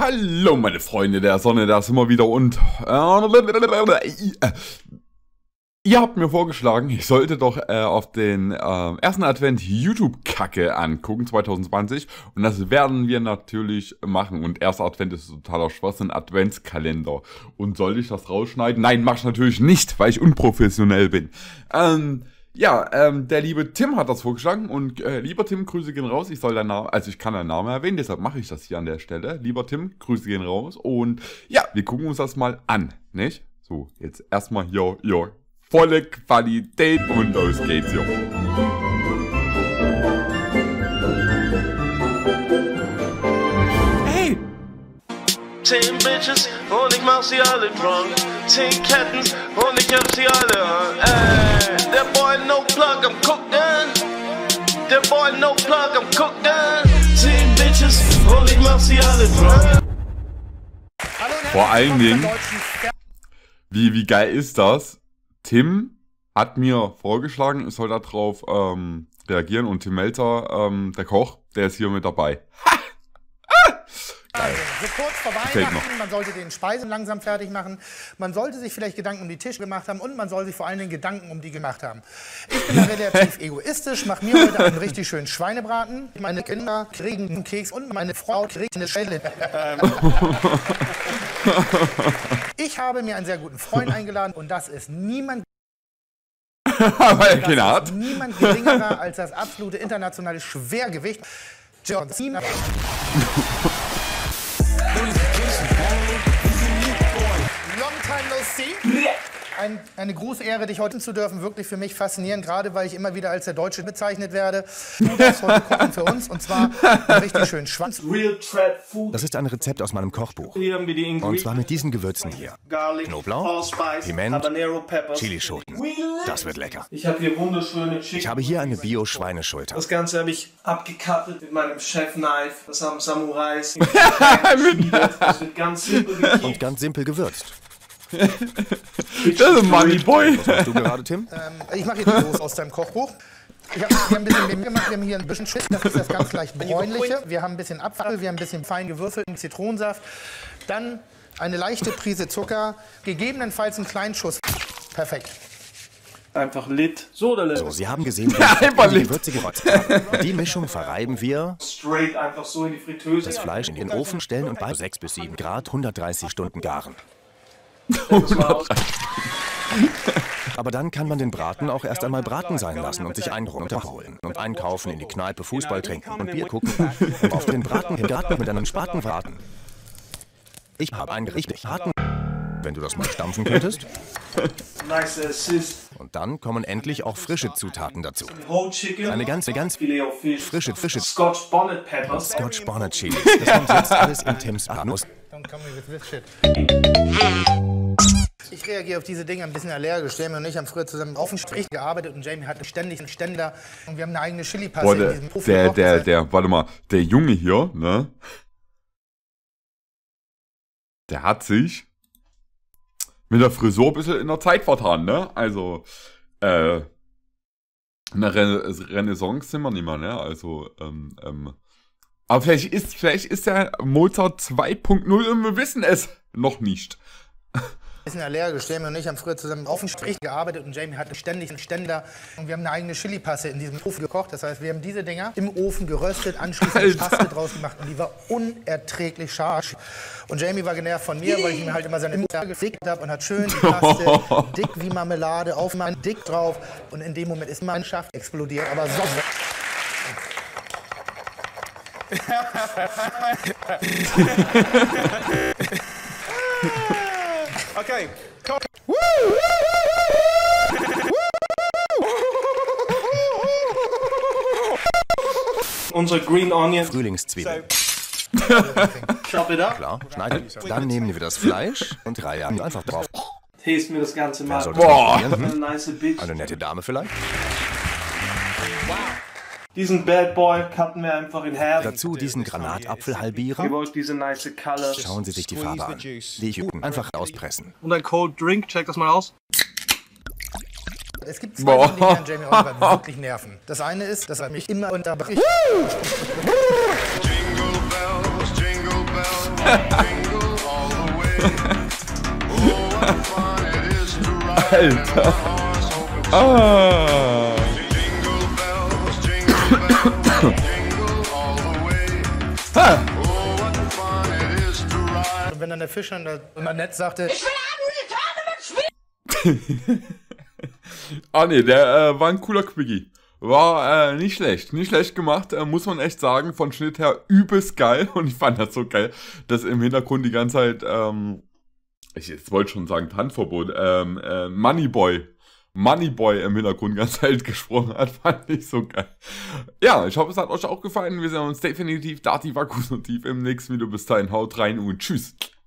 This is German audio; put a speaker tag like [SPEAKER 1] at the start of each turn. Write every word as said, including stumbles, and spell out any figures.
[SPEAKER 1] Hallo meine Freunde der Sonne, da sind wir wieder und äh, ihr habt mir vorgeschlagen, ich sollte doch äh, auf den äh, ersten Advent YouTube-Kacke angucken, zwanzig zwanzig, und das werden wir natürlich machen. Und erster Advent ist totaler Schwachsinn, Adventskalender. Und sollte ich das rausschneiden? Nein, mach ich natürlich nicht, weil ich unprofessionell bin. Ähm... Ja, ähm, der liebe Tim hat das vorgeschlagen und äh, lieber Tim, Grüße gehen raus. Ich soll deinen Namen, also ich kann deinen Namen erwähnen, deshalb mache ich das hier an der Stelle. Lieber Tim, Grüße gehen raus und ja, wir gucken uns das mal an, nicht? So, jetzt erstmal hier, hier, volle Qualität und los geht's hier. Hey!
[SPEAKER 2] Zehn Bitches und ich mach sie alle drunk. Zehn Ketten und ich hab sie alle an. Ey, der Boy no plug, I'm cooking. Der Boy no plug, I'm cooking. Zehn Bitches und ich mach sie alle drunk.
[SPEAKER 1] Vor allen Dingen, wie, wie geil ist das? Tim hat mir vorgeschlagen, ich soll darauf ähm, reagieren und Tim Melzer, ähm, der Koch, der ist hier mit dabei.
[SPEAKER 3] Also, so kurz vor Weihnachten, man sollte den Speisen langsam fertig machen, man sollte sich vielleicht Gedanken um die Tische gemacht haben und man soll sich vor allen Dingen Gedanken um die gemacht haben. Ich bin da relativ egoistisch, mache mir heute einen richtig schönen Schweinebraten, meine Kinder kriegen einen Keks und meine Frau kriegt eine Schelle. Ich habe mir einen sehr guten Freund eingeladen und das ist niemand,
[SPEAKER 1] Aber er
[SPEAKER 3] das
[SPEAKER 1] keine
[SPEAKER 3] ist
[SPEAKER 1] hat.
[SPEAKER 3] niemand geringerer als das absolute internationale Schwergewicht John Cena. Long time no see. Ein, eine große Ehre, dich heute zu dürfen. Wirklich für mich faszinierend, gerade weil ich immer wieder als der Deutsche bezeichnet werde. Du darfst heute kochen für uns und zwar einen richtig schönen Schwanz.
[SPEAKER 2] Real Trap Food.
[SPEAKER 4] Das ist ein Rezept aus meinem Kochbuch.
[SPEAKER 2] Hier haben wir die
[SPEAKER 4] Und zwar mit diesen Gewürzen hier.
[SPEAKER 2] Garlic,
[SPEAKER 4] Knoblauch,
[SPEAKER 2] Allspice,
[SPEAKER 4] Piment,
[SPEAKER 2] Habanero Peppers,
[SPEAKER 4] Chilischoten. Das wird lecker.
[SPEAKER 2] Ich habe hier wunderschöne Chicken.
[SPEAKER 4] Ich habe hier eine Bio-Schweineschulter.
[SPEAKER 2] Das Ganze habe ich abgekattet mit meinem Chef-Knife. Das haben Samurais geschmiedet. Das wird ganz simpel gekickt.
[SPEAKER 4] Und ganz simpel gewürzt.
[SPEAKER 1] Das ist ein Money Boy.
[SPEAKER 4] Was machst du gerade, Tim?
[SPEAKER 3] Ähm, ich mache hier die Soße aus deinem Kochbuch. Ich hab, wir haben ein bisschen mehr gemacht, wir haben hier ein bisschen Schiss, das ist das ganz leicht bräunliche. Wir haben ein bisschen Apfel, wir haben ein bisschen fein gewürfelten Zitronensaft. Dann eine leichte Prise Zucker, gegebenenfalls einen kleinen Schuss. Perfekt.
[SPEAKER 2] Einfach lit. So oder lit?
[SPEAKER 4] So, Sie haben gesehen, wie
[SPEAKER 1] Einfach
[SPEAKER 4] ich die
[SPEAKER 1] Lit.
[SPEAKER 4] Gewürze gerotzt habe. Die Mischung verreiben wir,
[SPEAKER 2] Straight einfach so in die Fritteuse.
[SPEAKER 4] das Fleisch in den Ofen stellen und bei sechs bis sieben Grad hundertdreißig Stunden garen. Aber dann kann man den Braten auch erst einmal braten sein lassen und sich runterholen und einkaufen, in die Kneipe, Fußball trinken und Bier gucken und auf den Braten hingarten mit einem Spaten braten. Ich habe einen richtig harten, wenn du das mal stampfen könntest.
[SPEAKER 2] Nice assist.
[SPEAKER 4] Und dann kommen endlich auch frische Zutaten dazu.
[SPEAKER 2] Whole chicken.
[SPEAKER 4] Eine ganze, ganz
[SPEAKER 2] Filet of fish.
[SPEAKER 4] frische, frische
[SPEAKER 2] Scotch Bonnet Peppers.
[SPEAKER 4] Scotch Bonnet Chili. Das kommt jetzt alles in Tims Anus.
[SPEAKER 3] Don't come with this shit. Ich reagiere auf diese Dinge ein bisschen allergisch. Jamie und ich haben früher zusammen auf dem Strich gearbeitet und Jamie hatte ständig einen Ständer und wir haben eine eigene Chili-Paste
[SPEAKER 1] Boah,
[SPEAKER 3] in
[SPEAKER 1] der,
[SPEAKER 3] diesem Puff
[SPEAKER 1] der,
[SPEAKER 3] gekocht.
[SPEAKER 1] der, der, warte mal, der Junge hier, ne? Der hat sich mit der Frisur ein bisschen in der Zeit vertan, ne? Also, äh, eine Rena Renaissance sind wir nicht mehr, ne? Also, ähm, ähm. Aber vielleicht ist, vielleicht ist der Mozart zwei punkt null und wir wissen es noch nicht.
[SPEAKER 3] Ein bisschen allergisch. Jamie und ich haben früher zusammen auf dem Strich gearbeitet und Jamie hatte ständig einen Ständer und wir haben eine eigene Chili-Paste in diesem Puff gekocht. Das heißt, wir haben diese Dinger im Ofen geröstet, anschließend eine Paste draus gemacht und die war unerträglich scharf. Und Jamie war genervt von mir, weil ich ihm halt immer seine Mutter gefickt habe und hat schön die Paste dick wie Marmelade auf meinen Dick drauf und in dem Moment ist mein Schaft explodiert, aber so.
[SPEAKER 2] Okay. Unsere Green Onion.
[SPEAKER 4] Frühlingszwiebeln.
[SPEAKER 2] Chop it up.
[SPEAKER 4] Klar, schneiden. Dann nehmen wir das Fleisch und reihen einfach drauf.
[SPEAKER 2] Taste mir das Ganze mal.
[SPEAKER 4] Soll
[SPEAKER 1] Boah.
[SPEAKER 4] das probieren?
[SPEAKER 2] Eine
[SPEAKER 4] Hm?
[SPEAKER 2] nice Bitch.
[SPEAKER 4] Eine nette Dame vielleicht?
[SPEAKER 2] Diesen Bad Boy cutten wir einfach in half.
[SPEAKER 4] Dazu diesen Granatapfel
[SPEAKER 2] Ihr
[SPEAKER 4] halbieren.
[SPEAKER 2] wollt diese nice Color.
[SPEAKER 4] Schauen Sie sich die Farbe an. Die ich einfach auspressen.
[SPEAKER 2] Und ein Cold Drink, check das mal aus.
[SPEAKER 3] Es gibt zwei
[SPEAKER 1] Boah.
[SPEAKER 3] Sachen, die mich an Jamie Oliver wirklich nerven. Das eine ist, dass er mich immer unterbricht.
[SPEAKER 5] Jingle bells, jingle bells.
[SPEAKER 1] Alter. Ah. Ha.
[SPEAKER 3] Und wenn dann der Fischer immer nett sagte, ich
[SPEAKER 1] Ah ne, der äh, war ein cooler Quickie. War äh, nicht schlecht, nicht schlecht gemacht, äh, muss man echt sagen, von Schnitt her übelst geil. Und ich fand das so geil, dass im Hintergrund die ganze Zeit, ähm, ich jetzt wollte schon sagen Tanzverbot, ähm, äh, Moneyboy, Moneyboy im Hintergrund ganz Zeit gesprochen hat, fand ich so geil. Ja, ich hoffe, es hat euch auch gefallen. Wir sehen uns definitiv, Dati war gut und tief im nächsten Video. Bis dahin, haut rein und tschüss.